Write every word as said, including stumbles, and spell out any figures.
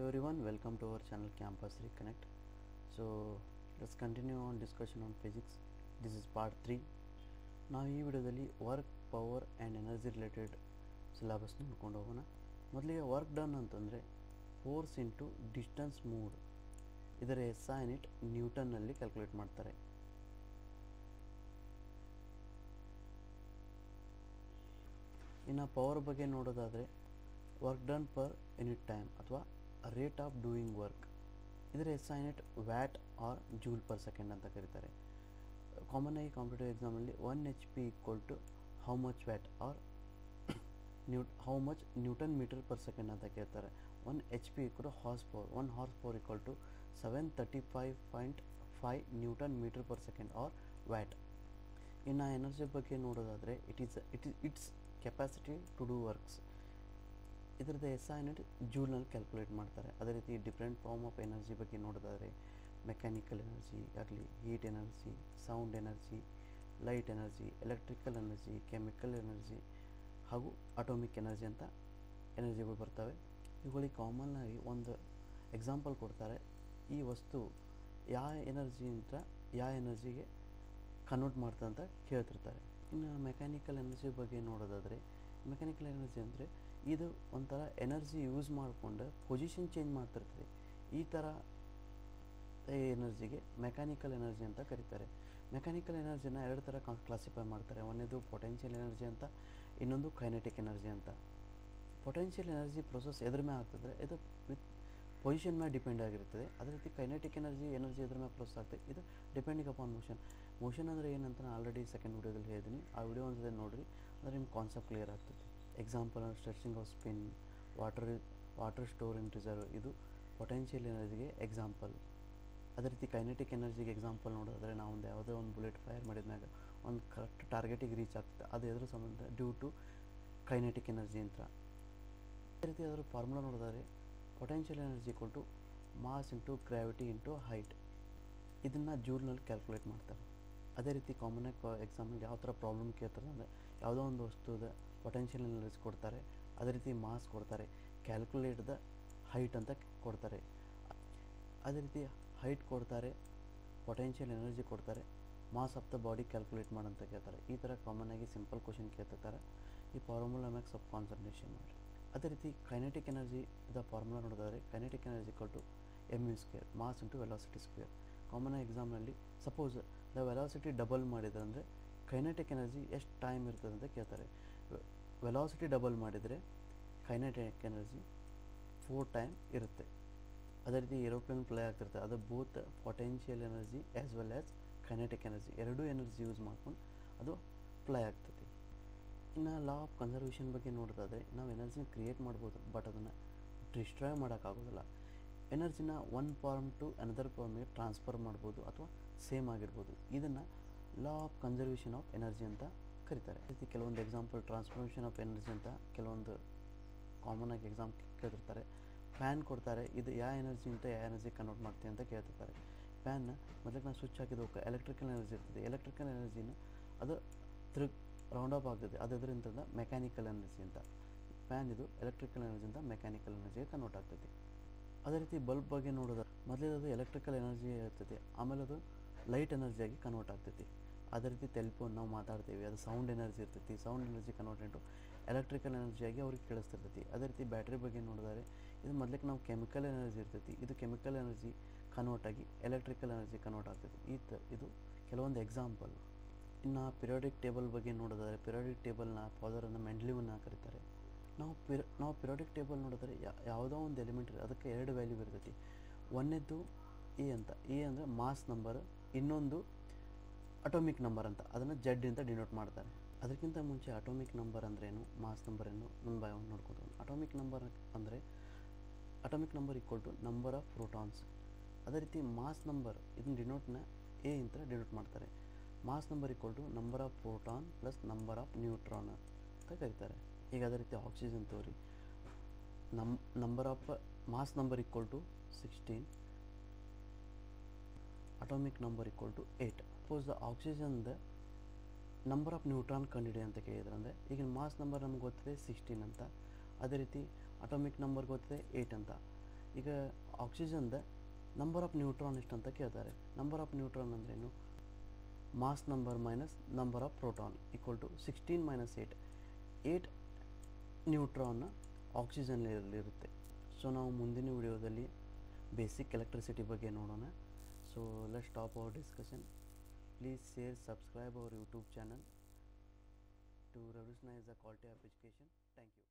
everyone, welcome to our channel Campus Reconnect. So let's continue on discussion on physics. This is part three. ನಾವು ಈ ವಿಡಿಯೋದಲ್ಲಿ work power and energy related syllabus ನೋಡ್ಕೊಂಡು ಹೋಗೋಣ. ಮೊದಲಿಗೆ work done ಅಂತಂದರೆ force into distance moved, ಇದರ S I unit ನ್ಯೂಟನ್ನಲ್ಲಿ calculate ಮಾಡ್ತಾರೆ. ಇನ್ನು ಪವರ್ ಬಗ್ಗೆ ನೋಡೋದಾದರೆ work done per unit time ಅಥವಾ ರೇಟ್ ಆಫ್ ಡೂಯಿಂಗ್ ವರ್ಕ್, ಇದರ S I unit watt or joule per second ಅಂತ ಕರೀತಾರೆ. ಕಾಮನ್ ಆಗಿ ಕಾಂಪಿಟೇಟಿವ್ ಎಕ್ಸಾಮಲ್ಲಿ one H P equal to how much watt or new how much newton metre per second ಅಂತ ಕೇಳ್ತಾರೆ. One H P equal to horse power, one horse power equal to seven thirty five point five newton metre per second or watt. ಇನ್ನು energy ಬಗ್ಗೆ ನೋಡೋದಾದರೆ it is it is its capacity to do works, ಇದರದ್ದು S I unit ಜೂಲ್ನಲ್ಲಿ calculate ಮಾಡ್ತಾರೆ. ಅದೇ ರೀತಿ different form of energy ಬಗ್ಗೆ ನೋಡೋದಾದರೆ ಮೆಕ್ಯಾನಿಕಲ್ ಎನರ್ಜಿ ಆಗಲಿ, heat energy, sound energy, light energy, electrical energy, chemical energy ಹಾಗೂ ಅಟೋಮಿಕ್ ಎನರ್ಜಿ ಅಂತ ಎನರ್ಜಿಗಳು ಬರ್ತವೆ. ಇವುಗಳಿಗೆ ಕಾಮನ್ನಾಗಿ ಒಂದು ಎಕ್ಸಾಂಪಲ್ ಕೊಡ್ತಾರೆ. ಈ ವಸ್ತು ಯಾವ ಎನರ್ಜಿಯಿಂದ ಯಾವ ಎನರ್ಜಿಗೆ ಕನ್ವರ್ಟ್ ಮಾಡ್ತದೆ ಅಂತ ಕೇಳ್ತಿರ್ತಾರೆ. ಇನ್ನು ಮೆಕ್ಯಾನಿಕಲ್ ಎನರ್ಜಿ ಬಗ್ಗೆ ನೋಡೋದಾದರೆ ಮೆಕ್ಯಾನಿಕಲ್ ಎನರ್ಜಿ ಅಂದರೆ ಇದು ಒಂಥರ ಎನರ್ಜಿ ಯೂಸ್ ಮಾಡಿಕೊಂಡು ಪೊಸಿಷನ್ ಚೇಂಜ್ ಮಾಡ್ತಿರ್ತದೆ. ಈ ಥರ ಎನರ್ಜಿಗೆ ಮೆಕ್ಯಾನಿಕಲ್ ಎನರ್ಜಿ ಅಂತ ಕರೀತಾರೆ. ಮೆಕ್ಯಾನಿಕಲ್ ಎನರ್ಜಿನ ಎರಡು ಥರ ಕ್ಲಾಸಿಫೈ ಮಾಡ್ತಾರೆ. ಒಂದೇದು ಪೊಟೆನ್ಷಿಯಲ್ ಎನರ್ಜಿ ಅಂತ, ಇನ್ನೊಂದು ಕೈನೆಟಿಕ್ ಎನರ್ಜಿ ಅಂತ. ಪೊಟೆನ್ಷಿಯಲ್ ಎನರ್ಜಿ ಪ್ರೊಸೆಸ್ ಎದ್ರ ಮೇಲೆ ಆಗ್ತದೆ, ಇದು ವಿತ್ ಪೊಸಿಷನ್ ಮೇಲೆ ಡಿಪೆಂಡ್ ಆಗಿರ್ತದೆ. ಅದೇ ರೀತಿ ಕೈನೆಟಿಕ್ ಎನರ್ಜಿ ಎನರ್ಜಿ ಎದ್ರ ಮೇಲೆ ಪ್ರೊಸೆಸ್ ಆಗ್ತದೆ, ಇದು ಡಿಪೆಂಡಿಂಗ್ ಅಪಾನ್ ಮೋಷನ್. ಮೋಷನ್ ಅಂದರೆ ಏನಂತ ನಾನು ಆಲ್ರೆಡಿ ಸೆಕೆಂಡ್ ವಿಡಿಯೋದಲ್ಲಿ ಹೇಳಿದ್ದೀನಿ, ಆ ವಿಡಿಯೋ ಒಂದ್ಸಲ ನೋಡಿರಿ, ಅಂದರೆ ನಿಮ್ಮ ಕಾನ್ಸೆಪ್ಟ್ ಕ್ಲಿಯರ್ ಆಗ್ತದೆ. Example stretching of spin, water water store in reserve, ಇದು ಪೊಟೆನ್ಷಿಯಲ್ ಎನರ್ಜಿಗೆ ಎಕ್ಸಾಂಪಲ್. ಅದೇ ರೀತಿ ಕೈನೆಟಿಕ್ ಎನರ್ಜಿಗೆ ಎಕ್ಸಾಂಪಲ್ ನೋಡೋದಾದರೆ ನಾವು ಒಂದು ಯಾವುದೋ ಒಂದು ಬುಲೆಟ್ ಫೈರ್ ಮಾಡಿದ್ಮ್ಯಾಗ ಒಂದು ಕರೆಕ್ಟ್ ಟಾರ್ಗೆಟಿಗೆ ರೀಚ್ ಆಗ್ತದೆ, ಅದು ಎದ್ರ ಸಂಬಂಧ ಡ್ಯೂ ಟು ಕೈನೆಟಿಕ್ ಎನರ್ಜಿ ಅಂತ. ಅದೇ ರೀತಿ ಅದರ ಫಾರ್ಮುಲಾ ನೋಡೋದಾದರೆ potential energy equal to mass into gravity into height, ಇದನ್ನು ಜೂಲ್ನಲ್ಲಿ ಕ್ಯಾಲ್ಕುಲೇಟ್ ಮಾಡ್ತಾರೆ. ಅದೇ ರೀತಿ ಕಾಮನಾಗಿ ಎಕ್ಸಾಂಪಲ್ ಯಾವ ಥರ ಪ್ರಾಬ್ಲಮ್ ಕೇಳ್ತಾರೆ ಅಂದರೆ ಯಾವುದೋ ಒಂದು ವಸ್ತುದ ಪೊಟೆನ್ಷಿಯಲ್ ಎನರ್ಜಿ ಕೊಡ್ತಾರೆ, ಅದೇ ರೀತಿ ಮಾಸ್ ಕೊಡ್ತಾರೆ, ಕ್ಯಾಲ್ಕುಲೇಟ್ ದ ಹೈಟ್ ಅಂತ ಕೊಡ್ತಾರೆ. ಅದೇ ರೀತಿ ಹೈಟ್ ಕೊಡ್ತಾರೆ, ಪೊಟೆನ್ಷಿಯಲ್ ಎನರ್ಜಿ ಕೊಡ್ತಾರೆ, mass of the body calculate ಮಾಡಂತ ಕೇಳ್ತಾರೆ. ಈ ಥರ ಕಾಮನ್ ಆಗಿ ಸಿಂಪಲ್ ಕ್ವಶನ್ ಕೇಳ್ತಿರ್ತಾರೆ. ಈ ಫಾರ್ಮುಲಾ ಮ್ಯಾಗ ಸ್ವಲ್ಪ ಕಾನ್ಸಂಟ್ರೇಷನ್ ಮಾಡಿ. ಅದೇ ರೀತಿ ಕೈನೆಟಿಕ್ ಎನರ್ಜಿ ದ ಫಾರ್ಮುಲಾ ನೋಡೋದಾದರೆ kinetic energy equal to M U square, mass into velocity square. Common ಆಗಿ ಎಕ್ಸಾಮ್ನಲ್ಲಿ ಸಪೋಸ್ ದ ವೆಲಾಸಿಟಿ ಡಬಲ್ ಮಾಡಿದ್ರೆ ಅಂದರೆ ಕೈನೆಟಿಕ್ ಎನರ್ಜಿ ಎಷ್ಟು ಟೈಮ್ ಇರ್ತದೆ ಅಂತ ಕೇಳ್ತಾರೆ. ವೆಲಾಸಿಟಿ ಡಬಲ್ ಮಾಡಿದರೆ ಕೈನೆಟಿಕ್ ಎನರ್ಜಿ ಫೋರ್ ಟೈಮ್ ಇರುತ್ತೆ. ಅದೇ ರೀತಿ ಏರೋಪ್ಲೇನ್ ಫ್ಲೈ ಆಗ್ತಿರುತ್ತೆ, ಅದು both potential energy as well as kinetic energy, ಎರಡೂ ಎನರ್ಜಿ ಯೂಸ್ ಮಾಡ್ಕೊಂಡು ಅದು ಫ್ಲೈ ಆಗ್ತದೆ. ಇನ್ನು ಲಾ ಆಫ್ ಕನ್ಸರ್ವೇಷನ್ ಬಗ್ಗೆ ನೋಡೋದಾದರೆ ನಾವು ಎನರ್ಜಿನ ಕ್ರಿಯೇಟ್ ಮಾಡ್ಬೋದು, ಬಟ್ ಅದನ್ನು ಡಿಸ್ಟ್ರಾಯ್ ಮಾಡೋಕ್ಕಾಗೋದಿಲ್ಲ. ಎನರ್ಜಿನ ಒನ್ ಫಾರ್ಮ್ ಟು ಅನದರ್ ಫಾರ್ಮಿಗೆ ಟ್ರಾನ್ಸ್ಫರ್ ಮಾಡ್ಬೋದು ಅಥವಾ ಸೇಮ್ ಆಗಿರ್ಬೋದು. ಇದನ್ನು law of conservation of energy ಅಂತ ಕರೀತಾರೆ. ರೀತಿ ಕೆಲವೊಂದು ಎಕ್ಸಾಂಪಲ್ ಟ್ರಾನ್ಸ್ಫಾರ್ಮೇಷನ್ ಆಫ್ ಎನರ್ಜಿ ಅಂತ ಕೆಲವೊಂದು ಕಾಮನ್ ಆಗಿ ಎಕ್ಸಾಮ್ ಕೇಳ್ತಿರ್ತಾರೆ. ಫ್ಯಾನ್ ಕೊಡ್ತಾರೆ, ಇದು ಯಾವ ಎನರ್ಜಿ ಅಂತ ಯಾವ ಎನರ್ಜಿ ಕನ್ವರ್ಟ್ ಮಾಡ್ತೀವಿ ಅಂತ ಕೇಳ್ತಿರ್ತಾರೆ. ಫ್ಯಾನ್ನ ಮೊದಲಿಗೆ ನಾವು ಸ್ವಿಚ್ ಹಾಕಿದ ಹೋಗಿ ಎಲೆಕ್ಟ್ರಿಕಲ್ ಎನರ್ಜಿ ಇರ್ತದೆ, ಎಲೆಕ್ಟ್ರಿಕಲ್ ಎನರ್ಜಿನ ಅದು ತಿರುಗಿ ರೌಂಡ್ ಅಪ್ ಆಗ್ತದೆ, ಅದು ಅದರಿಂದ ಮೆಕ್ಯಾನಿಕಲ್ ಎನರ್ಜಿ ಅಂತ. ಫ್ಯಾನ್ ಇದು ಎಲೆಕ್ಟ್ರಿಕಲ್ ಎನರ್ಜಿಯಿಂದ ಮೆಕ್ಯಾನಿಕಲ್ ಎನರ್ಜಿಗೆ ಕನ್ವರ್ಟ್ ಆಗ್ತದೆ. ಅದೇ ರೀತಿ ಬಲ್ಬ್ ಬಗ್ಗೆ ನೋಡೋದಾದ್ರೆ ಮೊದಲೇ ಅದು ಎಲೆಕ್ಟ್ರಿಕಲ್ ಎನರ್ಜಿ ಇರ್ತದೆ, ಆಮೇಲೆ ಅದು ಲೈಟ್ ಎನರ್ಜಿಯಾಗಿ ಕನ್ವರ್ಟ್ ಆಗ್ತೈತಿ. ಅದೇ ರೀತಿ ಟೆಲಿಫೋನ್ ನಾವು ಮಾತಾಡ್ತೀವಿ, ಅದು ಸೌಂಡ್ ಎನರ್ಜಿ ಇರ್ತೈತಿ, sound energy convert into electrical ಎನರ್ಜಿಯಾಗಿ ಅವ್ರಿಗೆ ಕೇಳಿಸ್ತಿರ್ತೈತಿ. ಅದೇ ರೀತಿ ಬ್ಯಾಟ್ರಿ ಬಗ್ಗೆ ನೋಡಿದರೆ ಇದು ಮೊದಲಿಗೆ ನಾವು ಕೆಮಿಕಲ್ ಎನರ್ಜಿ ಇರ್ತೈತಿ, ಇದು ಕೆಮಿಕಲ್ ಎನರ್ಜಿ ಕನ್ವರ್ಟ್ ಆಗಿ ಎಲೆಕ್ಟ್ರಿಕಲ್ ಎನರ್ಜಿ ಕನ್ವರ್ಟ್ ಆಗ್ತೈತಿ. ಈ ತ ಇದು ಕೆಲವೊಂದು ಎಕ್ಸಾಂಪಲ್. ಇನ್ನು ಪಿರಿಯಾಡಿಕ್ ಟೇಬಲ್ ಬಗ್ಗೆ ನೋಡೋದಾದರೆ ಪಿರಿಯಾಡಿಕ್ ಟೇಬಲ್ನ ಫಾದರನ್ನು ಮೆಂಡ್ಲಿವನ್ನ ಕರೀತಾರೆ. ನಾವು ಪಿರ ನಾವು ಪಿರಿಯಾಡಿಕ್ ಟೇಬಲ್ ನೋಡಿದ್ರೆ ಯಾವುದೋ ಒಂದು ಎಲಿಮೆಂಟ್ ಅದಕ್ಕೆ ಎರಡು ವ್ಯಾಲ್ಯೂ ಇರ್ತೈತಿ. ಒಂದನೇದು ಎ ಅಂತ, ಎ ಅಂದರೆ ಮಾಸ್ ನಂಬರ್, ಇನ್ನೊಂದು ಅಟೋಮಿಕ್ ನಂಬರ್ ಅಂತ, ಅದನ್ನು ಜೆಡ್ ಅಂತ ಡಿನೋಟ್ ಮಾಡ್ತಾರೆ. ಅದಕ್ಕಿಂತ ಮುಂಚೆ ಅಟೋಮಿಕ್ ನಂಬರ್ ಅಂದ್ರೇನು, ಮಾಸ್ ನಂಬರ್ ಏನು ಒನ್ ಬೈ ಒನ್ ನೋಡ್ಕೊತೀವಿ. ಅಟೋಮಿಕ್ ನಂಬರ್ ಅಂದರೆ atomic number equal to number of protons. ಅದೇ ರೀತಿ ಮಾಸ್ ನಂಬರ್ ಇದನ್ನ ಡಿನೋಟ್ನ ಎ ಅಂತ ಡಿನೋಟ್ ಮಾಡ್ತಾರೆ. Mass number equal to number of proton plus number of neutron ಅಂತ ಕರೀತಾರೆ. ಈಗ ಅದೇ ರೀತಿ ಆಕ್ಸಿಜನ್ ತೋರಿ ನಮ್ number of mass number equal to sixteen, atomic number equal to eight. Suppose the ಆಕ್ಸಿಜನ್ದ ನಂಬರ್ ಆಫ್ ನ್ಯೂಟ್ರಾನ್ ಕಂಡಿಡಿ ಅಂತ ಕೇಳಿದ್ರೆ ಅಂದರೆ ಈಗ ಮಾಸ್ ನಂಬರ್ ನಮ್ಗೆ ಗೊತ್ತಿದೆ ಸಿಕ್ಸ್ಟೀನ್ ಅಂತ, ಅದೇ ರೀತಿ ಅಟೋಮಿಕ್ ನಂಬರ್ ಗೊತ್ತಿದೆ ಏಯ್ಟ್ ಅಂತ. ಈಗ ಆಕ್ಸಿಜನ್ದ ನಂಬರ್ ಆಫ್ ನ್ಯೂಟ್ರಾನ್ ಎಷ್ಟು ಅಂತ ಕೇಳ್ತಾರೆ. ನಂಬರ್ ಆಫ್ ನ್ಯೂಟ್ರಾನ್ ಅಂದ್ರೇನು, mass number minus number of proton equal to sixteen minus eight. Eight neutron ಆಕ್ಸಿಜನ್ನಲ್ಲಿರುತ್ತೆ. ಸೊ ನಾವು ಮುಂದಿನ ವಿಡಿಯೋದಲ್ಲಿ ಬೇಸಿಕ್ ಎಲೆಕ್ಟ್ರಿಸಿಟಿ ಬಗ್ಗೆ ನೋಡೋಣ. So let's stop our discussion. Please share, subscribe our YouTube channel to revolutionize the quality of education. Thank you.